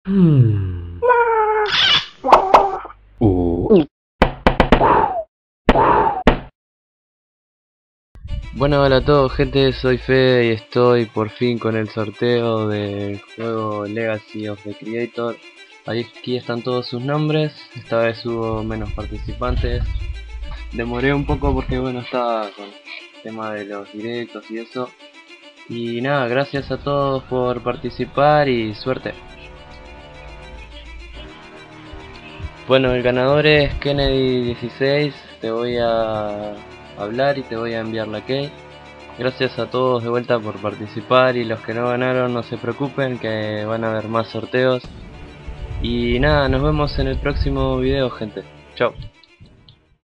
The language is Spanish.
Hmm. Bueno, hola a todos gente, soy Fede y estoy por fin con el sorteo del juego Legacy of the Creator. Aquí están todos sus nombres, esta vez hubo menos participantes. Demoré un poco porque bueno, estaba con el tema de los directos y eso. Y nada, gracias a todos por participar y suerte. Bueno, el ganador es Kennedy16, te voy a hablar y te voy a enviar la key. Gracias a todos de vuelta por participar y los que no ganaron no se preocupen que van a haber más sorteos. Y nada, nos vemos en el próximo video gente. Chao.